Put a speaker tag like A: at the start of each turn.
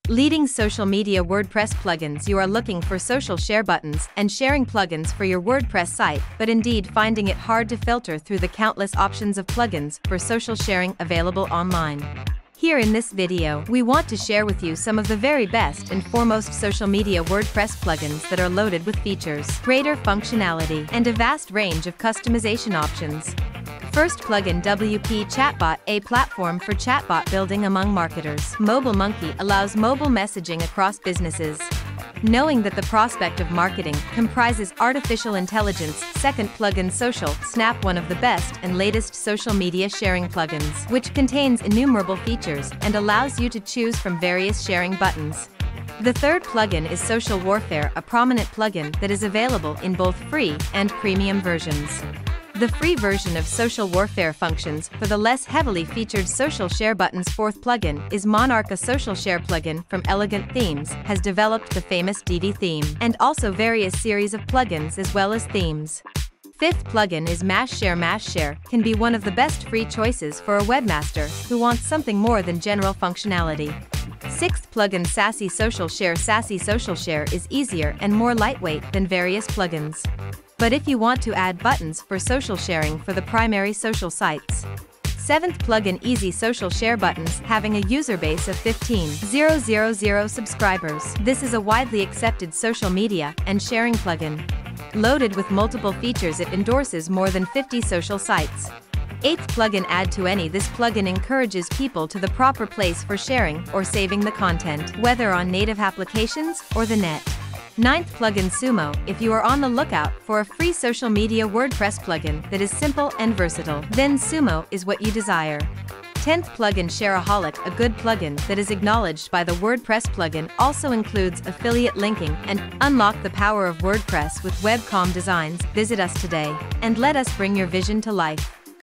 A: Leading social media WordPress plugins. You are looking for social share buttons and sharing plugins for your WordPress site, but indeed finding it hard to filter through the countless options of plugins for social sharing available online. Here in this video, we want to share with you some of the very best and foremost social media WordPress plugins that are loaded with features, greater functionality, and a vast range of customization options. First plugin, WP Chatbot, a platform for chatbot building among marketers. MobileMonkey allows mobile messaging across businesses. Knowing that the prospect of marketing comprises artificial intelligence. Second plugin, Social Snap, one of the best and latest social media sharing plugins, which contains innumerable features and allows you to choose from various sharing buttons. The third plugin is Social Warfare, a prominent plugin that is available in both free and premium versions. The free version of Social Warfare functions for the less heavily featured social share buttons. Fourth plugin is Monarch, a social share plugin from Elegant Themes, has developed the famous DD theme, and also various series of plugins as well as themes. Fifth plugin is MashShare. MashShare can be one of the best free choices for a webmaster who wants something more than general functionality. Sixth plugin, Sassy Social Share. Sassy Social Share is easier and more lightweight than various plugins. But if you want to add buttons for social sharing for the primary social sites. Seventh plugin, Easy Social Share Buttons, having a user base of 15,000 subscribers. This is a widely accepted social media and sharing plugin. Loaded with multiple features, it endorses more than 50 social sites. Eighth plugin, Add to Any. This plugin encourages people to the proper place for sharing or saving the content, whether on native applications or the net. Ninth plugin, Sumo. If you are on the lookout for a free social media WordPress plugin that is simple and versatile, then Sumo is what you desire. 10th plugin, Shareaholic, a good plugin that is acknowledged by the WordPress plugin, also includes affiliate linking and unlock the power of WordPress with webcom designs. Visit us today and let us bring your vision to life.